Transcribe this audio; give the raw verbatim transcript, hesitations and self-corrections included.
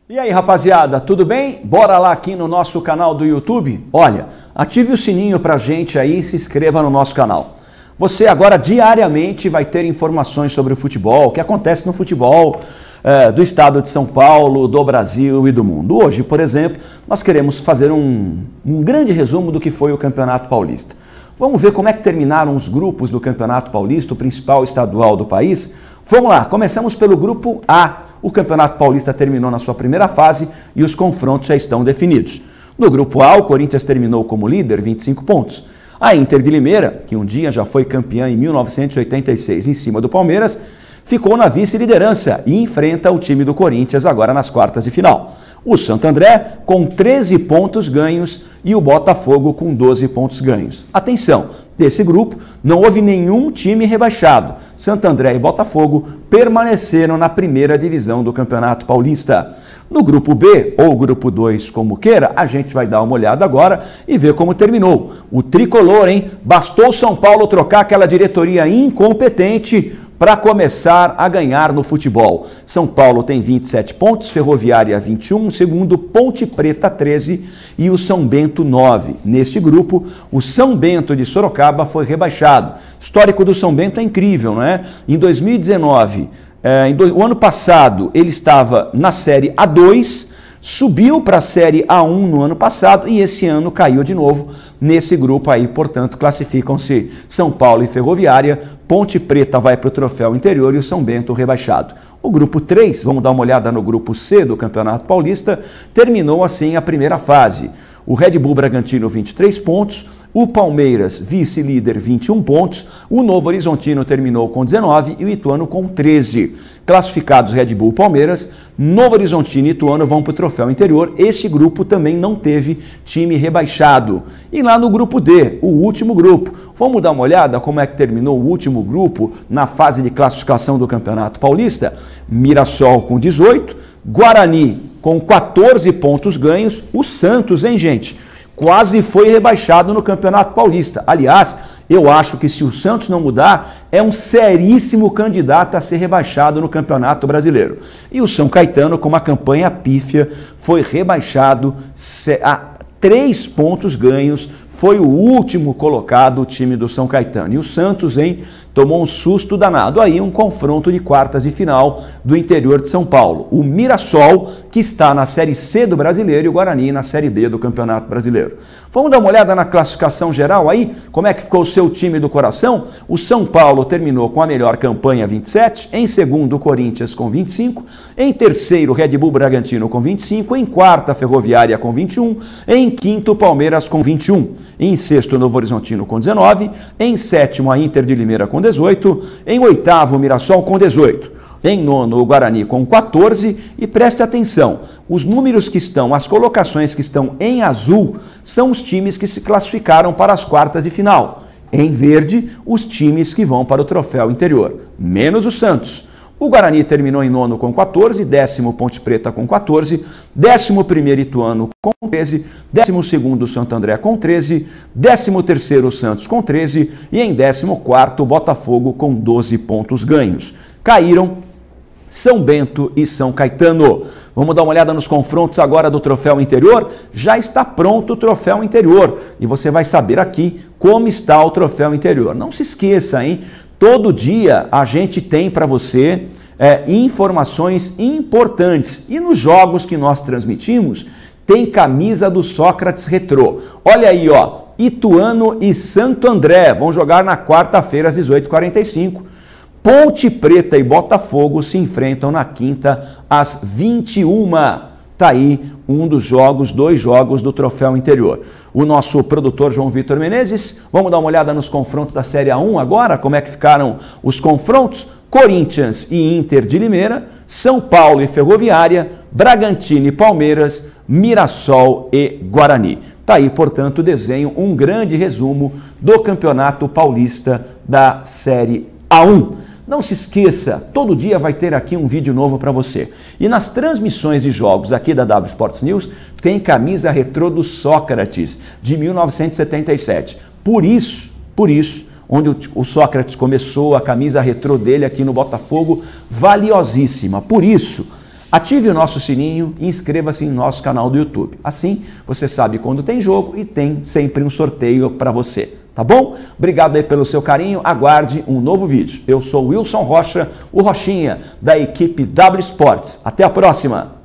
E aí, rapaziada, tudo bem? Bora lá aqui no nosso canal do YouTube? Olha, ative o sininho pra gente aí e se inscreva no nosso canal. Você agora diariamente vai ter informações sobre o futebol, o que acontece no futebol é, do estado de São Paulo, do Brasil e do mundo. Hoje, por exemplo, nós queremos fazer um, um grande resumo do que foi o Campeonato Paulista. Vamos ver como é que terminaram os grupos do Campeonato Paulista, o principal estadual do país? Vamos lá, começamos pelo grupo A. O Campeonato Paulista terminou na sua primeira fase e os confrontos já estão definidos. No grupo A, o Corinthians terminou como líder, vinte e cinco pontos. A Inter de Limeira, que um dia já foi campeã em mil novecentos e oitenta e seis em cima do Palmeiras, ficou na vice-liderança e enfrenta o time do Corinthians agora nas quartas de final. O Santo André com treze pontos ganhos e o Botafogo com doze pontos ganhos. Atenção, desse grupo não houve nenhum time rebaixado. Santo André e Botafogo permaneceram na primeira divisão do Campeonato Paulista. No grupo B, ou grupo dois, como queira, a gente vai dar uma olhada agora e ver como terminou. O tricolor, hein? Bastou São Paulo trocar aquela diretoria incompetente para começar a ganhar no futebol. São Paulo tem vinte e sete pontos, Ferroviária vinte e um, segundo Ponte Preta treze e o São Bento nove. Neste grupo, o São Bento de Sorocaba foi rebaixado. O histórico do São Bento é incrível, não é? Em dois mil e dezenove, é, em do, o ano passado, ele estava na Série A dois, subiu para a Série A um no ano passado e esse ano caiu de novo nesse grupo aí. Portanto, classificam-se São Paulo e Ferroviária, Ponte Preta vai para o troféu interior e o São Bento rebaixado. O grupo três, vamos dar uma olhada no grupo C do Campeonato Paulista, terminou assim a primeira fase. O Red Bull Bragantino, vinte e três pontos, o Palmeiras, vice-líder, vinte e um pontos, o Novo Horizontino terminou com dezenove e o Ituano com treze. Classificados Red Bull e Palmeiras, Novo Horizontino e Ituano vão para o troféu interior. Este grupo também não teve time rebaixado. E lá no grupo D, o último grupo, vamos dar uma olhada como é que terminou o último grupo na fase de classificação do Campeonato Paulista? Mirassol com dezoito, Guarani com quatorze pontos ganhos, o Santos, hein, gente? Quase foi rebaixado no Campeonato Paulista. Aliás, eu acho que se o Santos não mudar, é um seríssimo candidato a ser rebaixado no Campeonato Brasileiro. E o São Caetano, com uma campanha pífia, foi rebaixado a três pontos ganhos. Foi o último colocado o time do São Caetano. E o Santos, hein, tomou um susto danado. Aí um confronto de quartas de final do interior de São Paulo. O Mirassol, que está na Série C do Brasileiro, e o Guarani na Série B do Campeonato Brasileiro. Vamos dar uma olhada na classificação geral aí? Como é que ficou o seu time do coração? O São Paulo terminou com a melhor campanha, vinte e sete. Em segundo, o Corinthians com vinte e cinco. Em terceiro, o Red Bull Bragantino com vinte e cinco. Em quarta, a Ferroviária com vinte e um. Em quinto, o Palmeiras com vinte e um. Em sexto, o Novo Horizontino com dezenove. Em sétimo, a Inter de Limeira com dezoito. Em oitavo, o Mirassol com dezoito. Em nono, o Guarani com quatorze. E preste atenção, os números que estão, as colocações que estão em azul, são os times que se classificaram para as quartas de final. Em verde, os times que vão para o troféu interior, menos o Santos. O Guarani terminou em nono com quatorze, décimo Ponte Preta com quatorze, décimo primeiro Ituano com treze, décimo segundo Santo André com treze, décimo terceiro Santos com treze e em décimo quarto Botafogo com doze pontos ganhos. Caíram São Bento e São Caetano. Vamos dar uma olhada nos confrontos agora do troféu interior? Já está pronto o troféu interior e você vai saber aqui como está o troféu interior. Não se esqueça, hein? Todo dia a gente tem para você é, informações importantes e nos jogos que nós transmitimos tem camisa do Sócrates Retrô. Olha aí, ó, Ituano e Santo André vão jogar na quarta-feira às dezoito e quarenta e cinco. Ponte Preta e Botafogo se enfrentam na quinta às vinte e uma. Tá aí um dos jogos, dois jogos do troféu interior. O nosso produtor João Vitor Menezes, vamos dar uma olhada nos confrontos da Série A um agora, como é que ficaram os confrontos? Corinthians e Inter de Limeira, São Paulo e Ferroviária, Bragantino e Palmeiras, Mirassol e Guarani. Tá aí, portanto, o desenho, um grande resumo do Campeonato Paulista da Série A um. Não se esqueça, todo dia vai ter aqui um vídeo novo para você. E nas transmissões de jogos aqui da W Sports News, tem camisa retrô do Sócrates, de mil novecentos e setenta e sete. Por isso, por isso, onde o Sócrates começou, a camisa retrô dele aqui no Botafogo, valiosíssima. Por isso, Ative o nosso sininho e inscreva-se em nosso canal do YouTube. Assim, você sabe quando tem jogo e tem sempre um sorteio para você. Tá bom? Obrigado aí pelo seu carinho. Aguarde um novo vídeo. Eu sou Wilson Rocha, o Rochinha, da equipe W Sports. Até a próxima!